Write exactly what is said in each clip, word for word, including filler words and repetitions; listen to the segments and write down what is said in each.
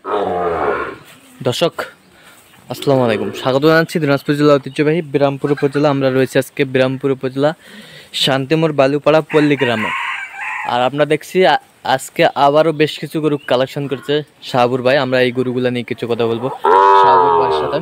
দর্শক আসসালামু আলাইকুম, স্বাগত জানাচ্ছি দিনাজপুর জেলা ঐতিহ্যবাহী বিরামপুর উপজেলা। আমরা রয়েছি আজকে বিরামপুর উপজেলা শান্তিমোড় বালুপাড়া পল্লী গ্রামে। আর আমরা দেখছি আজকে আবারও বেশ কিছু গরু কালেকশন করছে শাহাবুর ভাই। আমরা এই গরুগুলো নিয়ে কিছু কথা বলবো শাহাবুর ভাইয়ের সাথে।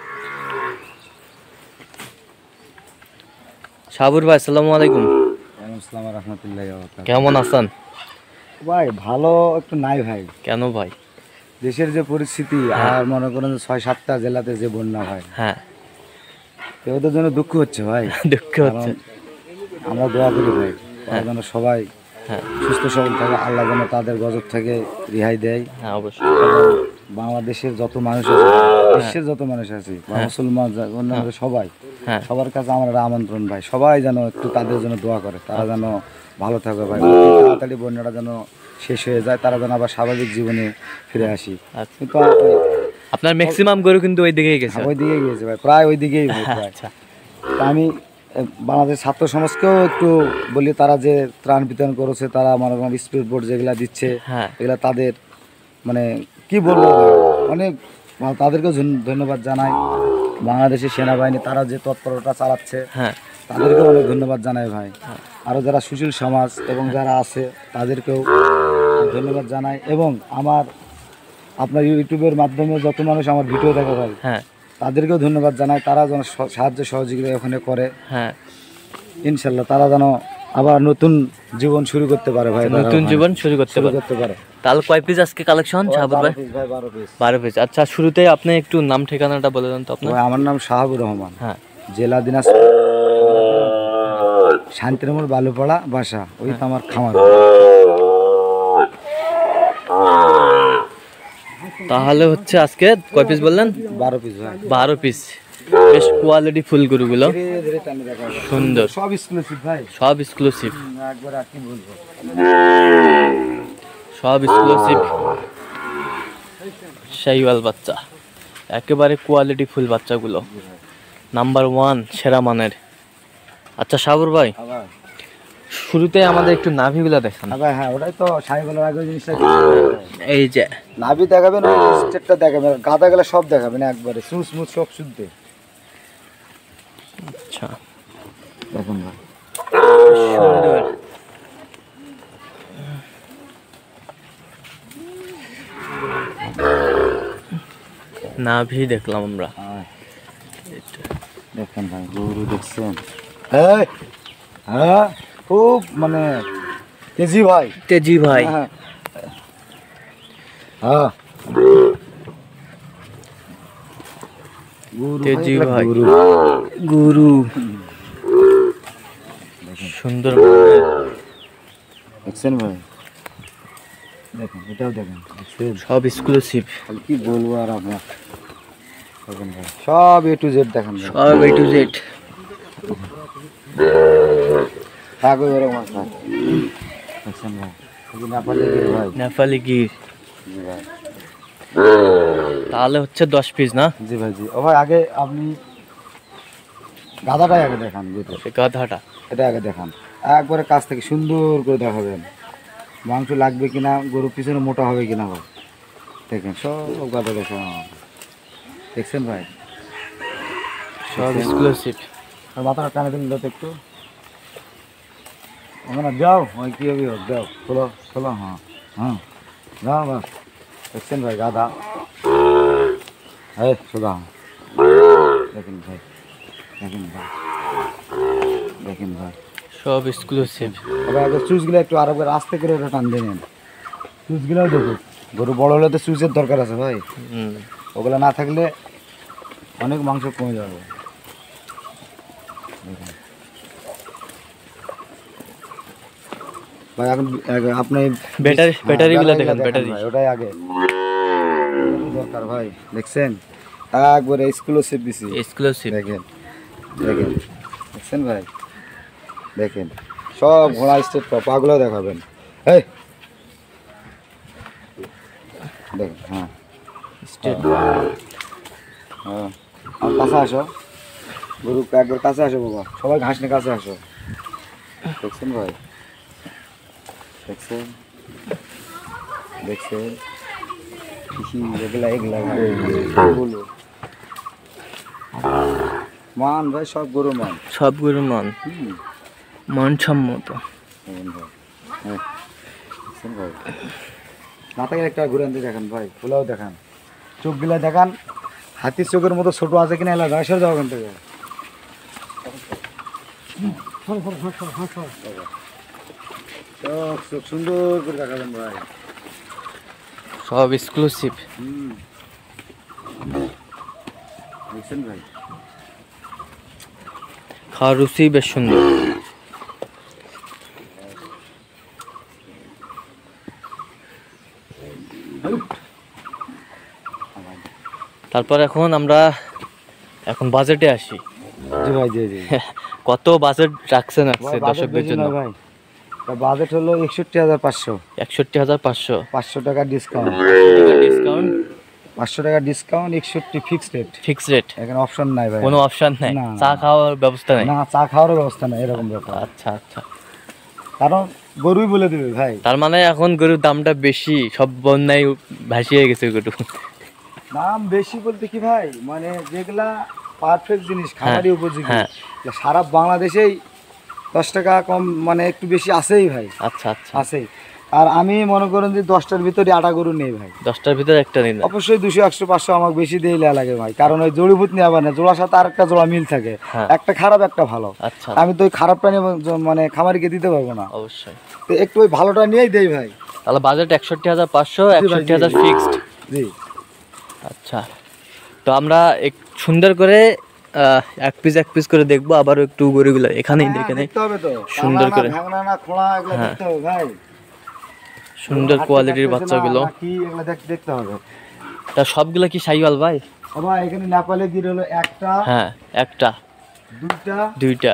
শাহাবুর ভাই আসসালামু আলাইকুম। আসসালামু রাহমাতুল্লাহি ওয়া বারাকাতুহু। কেমন আছেন ভাই? ভালো একটু নাই ভাই। কেন ভাই? দেশের যে পরিস্থিতি, আর মনে করেন যে ছয় সাতটা জেলাতে যে বন্যা ভাই, হ্যাঁ ওদের জন্য দুঃখ হচ্ছে ভাই। দুঃখ হচ্ছে। আমরা দোয়া করি ভাই, তারা যেন সবাই হ্যাঁ সুস্থ সবল থাকে, আল্লাহ যেন তাদের গজব থেকে রেহাই দেয়। হ্যাঁ অবশ্যই। বাংলাদেশের যত মানুষ আছে, বিশ্বের যত মানুষ আছে, বা মুসলমান অন্যান্য সবাই, হ্যাঁ সবার কাছে আমার একটা আমন্ত্রণ ভাই, সবাই যেন একটু তাদের জন্য দোয়া করে, তারা যেন ভালো থাকে ভাই, তাড়াতাড়ি বন্যাটা যেন শেষ হয়ে যায়, তারা যেন আবার স্বাভাবিক জীবনে ফিরে আসি। কিন্তু আপনার ম্যাক্সিমাম গরু কিন্তু ওই দিকেই গেছে। ওই দিকেই গিয়েছে ভাই, প্রায় ওই দিকেই ভাই প্রায়। আচ্ছা, তা আমি বাংলাদেশ ছাত্র সমাজকেও একটু বলি, তারা যে ত্রাণ বিতরণ করেছে, তারা মনে করেন স্পিড বোর্ড যেগুলা দিচ্ছে, হ্যাঁ এগুলা তাদের মানে কি বলবো, অনেক তাদেরকেও ধন্যবাদ জানাই। বাংলাদেশের সেনাবাহিনী তারা যে তৎপরতা চালাচ্ছে, হ্যাঁ তাদেরকেও অনেক ধন্যবাদ জানাই ভাই। আরও যারা সুশীল সমাজ এবং যারা আছে তাদেরকেও ধন্যবাদ জানাই। এবং আমার আপনার ইউটিউবের মাধ্যমে যত মানুষ আমার ভিডিও দেখে ভাই, হ্যাঁ তাদেরকেও ধন্যবাদ জানাই। তারা যেন সাহায্য সহযোগিতা ওখানে করে, হ্যাঁ ইনশাল্লাহ তারা যেন আবার নতুন জীবন শুরু করতে পারে ভাই, নতুন জীবন শুরু করতে শুরু পারে। করতে পারে। তাহলে কয় পিস আজকে কালেকশন শাহাবুর ভাই? বারো পিস। বারো পিস। আচ্ছা, শুরুতেই আপনি একটু নাম ঠিকানাটা বলে দেন তো আপনার। ভাই আমার নাম শাহাবুর রহমান, হ্যাঁ, জেলা দিনাজপুর, শান্তিমোড় বালুপাড়া বাসা, ওই তো আমার খামার। তাহলে হচ্ছে আজকে কয় পিস বললেন? বারো পিস ভাই। বারো পিস। বেশ কোয়ালিটি ফুল গরুগুলো, সুন্দর, সব এক্সক্লুসিভ ভাই, সব এক্সক্লুসিভ, একবার আর কি বলবো, সব এক্সক্লুসিভ শাহিওয়াল বাচ্চা, একেবারে কোয়ালিটি ফুল বাচ্চাগুলো, নাম্বার ওয়ান সেরা মানের। আচ্ছা শাহাবুর ভাই, শুরুতে আমাদের একটু নাভিগুলা দেখান। ভাই। হ্যাঁ, ওটাই তো শাহিওয়ালের আগে জিনিসটা, এই যে নাভি দেখাবেন, ওই স্টেটটা দেখাবেন, গাদা গেলে সব দেখাবেন একবারে স্মুথ স্মুথ সব শুনতে। আচ্ছা দেখুন ভাই, সুন্দর, নাভি দেখলাম আমরা। দেখেন ভাই গরু দেখছেন, হ্যাঁ হ্যাঁ খুব মানে তেজি ভাই, তেজি ভাই। হ্যাঁ হ্যাঁ তেজি ভাই, গুরু সুন্দর দেখছেন ভাই, দেখেন এটাও দেখেন, সব এক্সক্লুসিভ। কি বলবো আর আপনার, দেখেন ভাই সব এ টু জেড দেখেন, সব এ টু জেড। দেখছেন ভাই, নেপালি গির ভাই, নেপালি গির। জি ভাই। তাহলে হচ্ছে দশ পিস না? জি ভাই জি। ও ভাই আগে আপনি গাধাটাই আগে দেখান, গাধাটা এটা আগে দেখান, একবারে কাছ থেকে সুন্দর করে দেখাবেন, মাংস লাগবে কিনা, গরুর পিছনে মোটা হবে কিনা ভাই, দেখেন সব গাধা দেখেন, দেখছেন ভাই সব এক্সক্লুসিভ। আর মাথাটা টানে দিন তো একটু, না যাও ওই কী হবে হোক, যাও খোলো খোলো, হ্যাঁ হ্যাঁ যাও বাস, দেখছেন ভাই গাধা, হ্যাঁ সোজা, দেখেন ভাই, দেখেন ভাই, দেখেন ভাই সব এক্সক্লুসিভ। তবে আগে চুজগুলো একটু আরো করে আস্তে করে ওটা টান দেবেন, চুজগুলোও দেখুন, গরু বড় হলে তো চুজের দরকার আছে ভাই, ওগুলো না থাকলে অনেক মাংস কমে যাবে। ভাই এখন আপনি ব্যাটারি ব্যাটারিগুলো দেখেন, ব্যাটারি ওটাই আগে দরকার ভাই, দেখছেন একবারে এক্সক্লুসিভ দিছি, এক্সক্লুসিভ। দেখেন দেখেন, দেখছেন ভাই, দেখেন সব ঘোড়া স্টেট পাগুলো দেখাবেন, এই দেখেন, হ্যাঁ স্টেট, হ্যাঁ আমার কাছে আসো, গরু একবার কাছে আসো বাবা, সবাই ঘাস নিয়ে কাছে আসো, দেখছেন ভাই, দেখছেন দেখছেন কৃষি এগুলা এগুলা ভাই বলো মান ভাই সব গরু মান সব গরু মান হুম মানসম্মত। হ্যাঁ ভাই মাথায় একটা ঘুরে আনতে দেখান ভাই খোলাও দেখান চোখগুলা দেখান হাতির চোখের মতো ছোট আছে কিনা এলা রসের যাওয়া ওখান থেকে চোখ চোখ সুন্দর করে দেখাবেন ভাই সব এক্সক্লুসিভ। হুম দেখছেন ভাই খাওয়ার রুচি বেশ সুন্দর। তারপর এখন আমরা এখন বাজেটে আসি। জি ভাই জি জি কত বাজেট রাখছেন আজকে ভাই, বাজেট দর্শকদের বেশি জন্য? নয় ভাই তা বাজেট হলো একষট্টি হাজার পাঁচশো একষট্টি হাজার পাঁচশো পাঁচশো টাকা ডিসকাউন্ট ডিসকাউন্ট, পাঁচশো টাকা ডিসকাউন্ট একষট্টি ফিক্সড রেট ফিক্স রেট, এখানে অপশন নাই ভাই কোনো অপশন নাই, না, না, চা না। খাওয়ার ব্যবস্থা নাই? না চা খাওয়ারও ব্যবস্থা নাই এরকম ব্যাপার আচ্ছা আচ্ছা, কারণ গরুই বলে দেবে ভাই তার মানে এখন গরুর দামটা বেশি, সব বন্যায় ভাসিয়ে গেছে গরু। দাম বেশি বলতে কি ভাই মানে যেগুলা পারফেক্ট জিনিস খাবারই উপযোগী হ্যাঁ। সারা বাংলাদেশেই দশ টাকা কম মানে একটু বেশি আছেই ভাই আচ্ছা আচ্ছা, আছেই আর আমি মনে করেন যে দশটার ভিতরে আটা গরু নেই ভাই দশটার ভিতরে একটা নিন। অবশ্যই দুশো একশো পাঁচশো আমাকে বেশি দিয়ে লেয়া লাগে ভাই কারণ ওই জড়িভূত নিয়ে আবার না জোড়ার সাথে আরেকটা জোড়া মিল থাকে হ্যাঁ। একটা খারাপ একটা ভালো আচ্ছা, আমি তো ওই খারাপটা নিয়ে জ- মানে খামারিকে দিতে পারবো না অবশ্যই। তো একটু ওই ভালোটা নিয়েই দেই ভাই তাহলে বাজেট একষট্টি হাজার পাঁচশো, জি ভাই, একষট্টি জি, হাজার জি। ফিক্সড। জি আচ্ছা, তো আমরা এক সুন্দর করে আহ, এক পিস এক পিস করে দেখবো, আবারও একটু গরুগুলো এখানেই দেখে নেই। দেখতে হবে তো সুন্দর করে। ভাঙনা না খোলা এগুলো হ্যাঁ। দেখতে হবে ভাই সুন্দর হাতে কোয়ালিটির কাটতেছে না, বাচ্চাগুলো। না কি এগুলো দেখ- দেখতে হবে তা সবগুলো কি শাহিওয়াল ভাই? বাবা এখানে নেপালে গির হলো একটা হ্যাঁ, একটা, দুইটা দুইটা,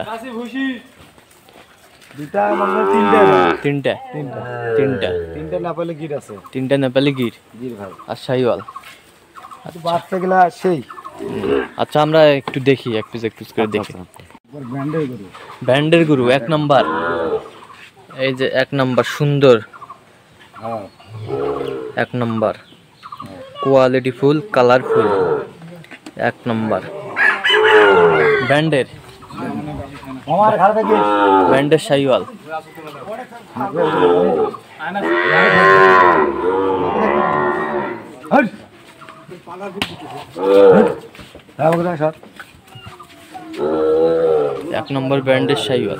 দুইটা মানে তিনটা ভাই। তিনটা, তিনটা তিনটা, তিনটা নেপালে গির আছে তিনটা নেপালি গির গির ভাই আর শাহিওয়াল। তো বাচ্চাগুলা সেই আচ্ছা, আমরা একটু দেখি, এক পিস এক পিস করে দেখি। ব্র্যান্ডের গরু ব্যান্ডের গরু এক নাম্বার, এই যে এক নাম্বার, সুন্দর হ্যাঁ এক নাম্বার, কোয়ালিটি ফুল, কালারফুল, এক নাম্বার ব্যান্ডের, আমার ঘর থেকে ব্যান্ডের শাহিওয়াল। হট হ্যাঁ ওগুলা স্যার এক নম্বর ব্র্যান্ডের শাহিওয়াল।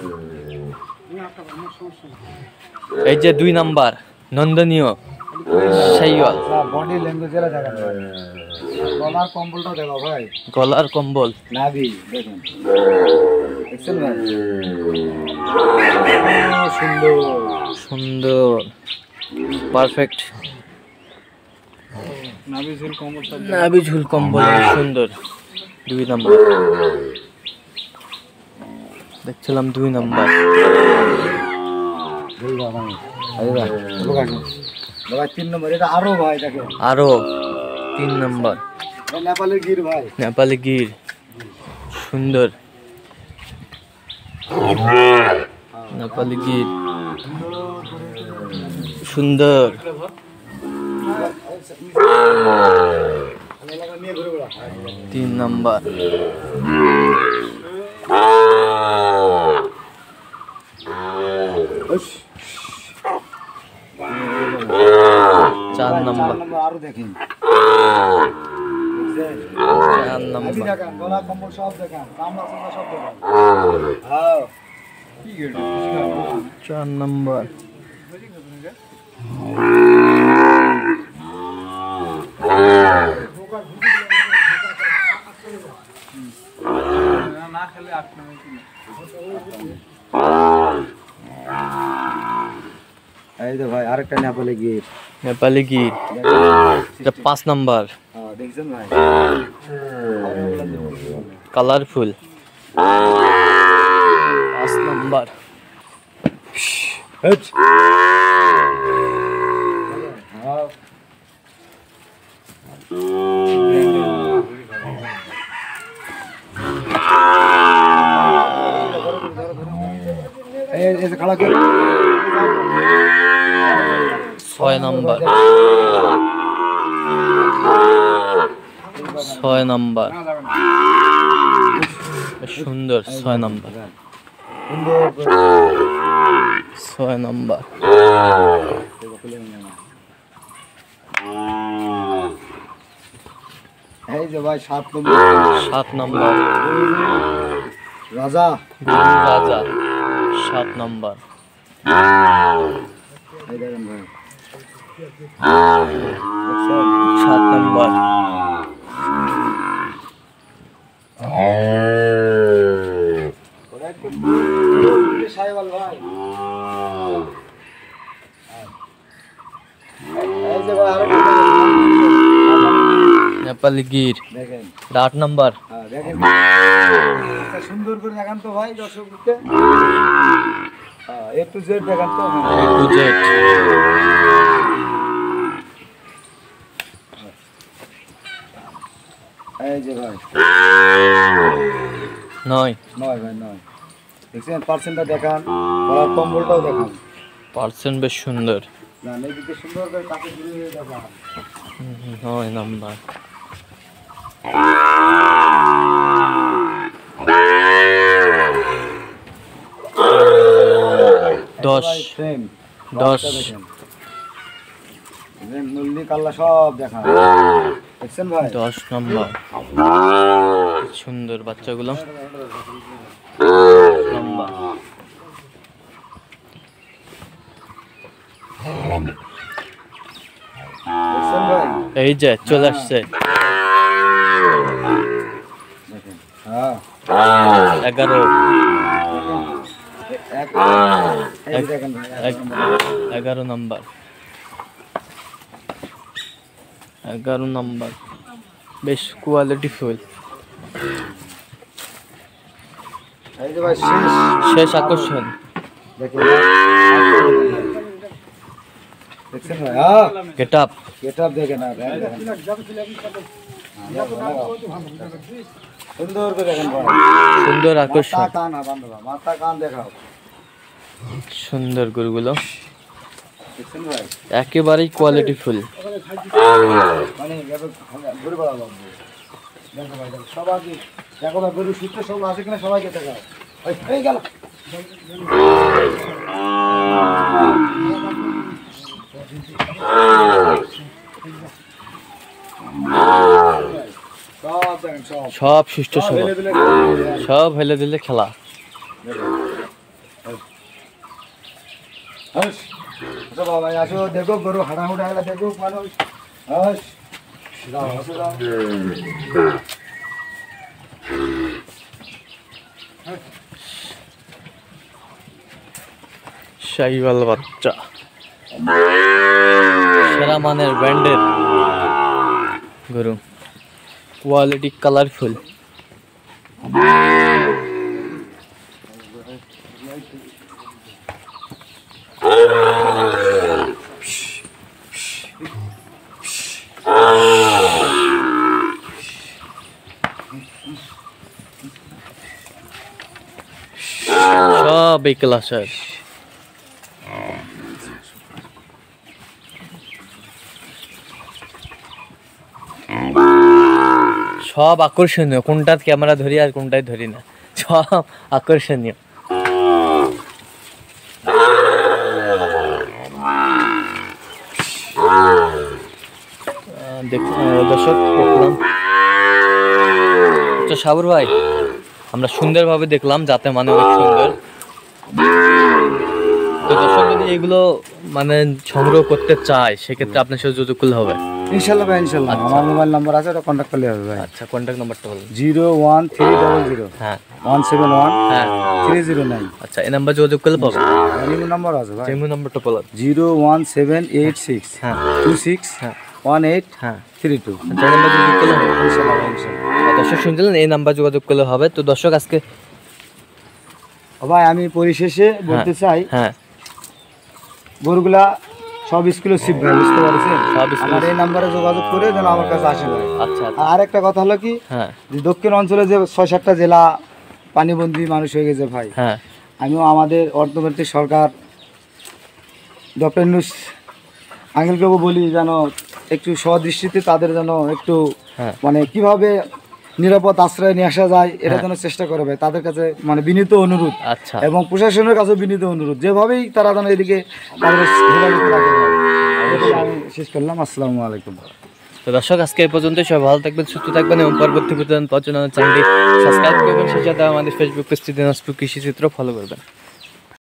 এই যে দুই নাম্বার নন্দনীয় শাহিওয়াল, বডি ল্যাঙ্গুয়েজ এরা দেখা যায় গলার কম্বলটা দেখো ভাই গলার কম্বল, নাভি দেখুন দেখছেন ভাই ও, সুন্দর সুন্দর, পারফেক্ট নাভি ঝুল কম্বলটা নাভি ঝুল কম্বল, সুন্দর। দুই নাম্বার দেখছিলাম, দুই নাম্বার। ঝুল বাবা আরে ভাই লোক আসুন ভাই তিন নম্বর এটা আরো ভাই দেখে আরো তিন নাম্বার নেপালের গির ভাই নেপালি গির, সুন্দর নেপালি গির, সুন্দর। তিন নাম্বার চার নাম্বার, আরো দেখেন চার নাম্বার গলা কম্বল সব দেখান কামলা চামড়া সব দেখান হ্যাঁ চার নাম্বার এই তো ভাই আরেকটা নেপালে গিয়ে নেপালি গির, এটা পাঁচ নাম্বার, হ্যাঁ দেখছেন ভাই কালারফুল, পাঁচ নাম্বার। হ্যাঁ এই এই যে খালা কে ছয় নাম্বার, ছয় নাম্বার, বেশ সুন্দর ছয় নাম্বার, সুন্দর করে। ছয় নাম্বার, এই যে ভাই সাত নম্বর সাত নাম্বার, রাজা। গরু রাজা, সাত নাম্বার, এই দেখেন ভাই সাত নাম্বার, সাহেবাল ভাই। এই যে ভাই আরেকটা নেপালি গির, দেখেন, এটা আট নাম্বার, হ্যাঁ দেখেন, একটা সুন্দর করে দেখান তো ভাই দর্শককে। হ্যাঁ একটু জেড দেখান তো। এ টু জেড, এই যে ভাই নয়, নয় ভাই নয়, দেখছেন পার্সেন্টটা দেখান, গলার কম্বলটাও দেখান। পার্সেন্ট বেশ সুন্দর, না এইদিকে সুন্দর করে কাছে ঘুরিয়ে দেখান। হুম, নয় নাম্বার, দশ, সেম দশ, দেখেন, দেখেন নল্লি কাল্লা সব দেখান, দেখছেন ভাই। দশ নাম্বার, সুন্দর বাচ্চাগুলো, নাম্বার, দেখছেন ভাই, এই যে চলে আসছে দেখেন, হ্যাঁ এগারো, এক এই যে দেখেন ভাই এক- এগারো নাম্বার, এগারো নাম্বার, বেশ কোয়ালিটি ফুল, এই যে ভাই শেষ, শেষ আকর্ষণ, দেখেন দেখছেন ভাই, হ্যাঁ গেট আপ, গেটআপ দেখেন না, দেখেন সুন্দর করে দেখেন ভাই, সুন্দর মাথা আকর্ষণ, কান বান্ধবা, মাথা কান দেখাও, সুন্দর গরুগুলো, দেখছেন ভাই, একেবারেই কোয়ালিটি ফুল, মানে ঘুরে বেড়া লাগবে। দেখো ভাই দেখো সবাইকে দেখো ভাই, গরু সুস্থ সব আছে কিনা সবাইকে দেখাও। ওই এই গেল সব দেখেন সব সব সুস্থ সব সবল, হেলে দিলে খেলা। সব হেলে দিলে খেলা, হাস আচ্ছা বাবা আসো দেখো গরু হাঁটা হুটা গেলে দেখো মানুষ, হাস যাও আসো যাও। শাহিওয়াল বাচ্চা, সেরা মানের ব্র্যান্ডের গরু, কোয়ালিটি কালারফুল, সব এই ক্লাসের, সব আকর্ষণীয়, কোনটার ক্যামেরা ধরি আর কোনটাই ধরি না, সব আকর্ষণীয়, আহ, দেখ- আহ, দর্শক দেখলাম, তো সাবর ভাই আমরা সুন্দরভাবে দেখলাম, যাতে মানে অনেক সুন্দর, তো দর্শক যদি এগুলো মানে সংগ্রহ করতে চায় সেক্ষেত্রে আপনার সাথে যোগাযোগ করলে হবে। ইনশাল্লাহ ভাই ইনশাল্লাহ, আমার মোবাইল নাম্বার আছে, ওটা কন্ট্যাক্ট করলে হবে ভাই। আচ্ছা, কন্ট্যাক্ট নাম্বারটা বলুন। Zero one three double zero হ্যাঁ ওয়ান সেভেন ওয়ান হ্যাঁ, থ্রি জিরো নাইন। আচ্ছা এই নাম্বার যোগাযোগ করলে পাবো, নিউ নাম্বার আছে ভাই, যেমন নাম্বারটা বলুন। Zero one seven eight six হ্যাঁ টু সিক্স হ্যাঁ ওয়ান এইট হ্যাঁ, থ্রি টু। আচ্ছা এই নাম্বার যোগাযোগ করলে হবে। ইনশাল্লাহ ভাই ইনশাল্লাহ। আর দর্শক শুনছিলেন, এই নাম্বার যোগাযোগ করলে হবে। তো দর্শক আজকে ও ভাই আমি পরিশেষে বলতে চাই, হ্যাঁ গরুগুলা সব স্কলারশিপ ভাই, বুঝতে পারছেন, সব scholarship। আমার এই নাম্বারে যোগাযোগ করে যেন আমার কাছে আসে ভাই। আচ্ছা আচ্ছা, আর একটা কথা হলো কি, হ্যাঁ যে দক্ষিণ অঞ্চলে যে ছয় সাতটা জেলা পানিবন্দী মানুষ হয়ে গেছে ভাই, হ্যাঁ আমিও আমাদের অর্থনৈতিক সরকার ডক্টর ইউনূস আঙ্কেলকেও বলি যেন একটু সদৃষ্টিতে তাদের যেন একটু হ্যাঁ। মানে কিভাবে নিরাপদ আশ্রয় নিয়ে আসা যায় এটা হ্যাঁ। যেন চেষ্টা করবে, তাদের কাছে মানে বিনীত অনুরোধ আচ্ছা এবং প্রশাসনের কাছে বিনীত অনুরোধ, যেভাবেই তারা যেন এদিকে তাদের হেফাজতে রাখে। এটাই আমি শেষ করলাম। আসসালামু আলাইকুম। তো দর্শক আজকে এই পর্যন্ত, সবাই ভালো থাকবেন, সুস্থ থাকবেন এবং পরবর্তী প্রতিবেদন পাওয়ার জন্য চ্যানেলটি সাবস্ক্রাইব করবেন, সেই সাথে আমাদের ফেসবুক পেজটি দিনাজপুর কৃষি চিত্র ফলো করবেন।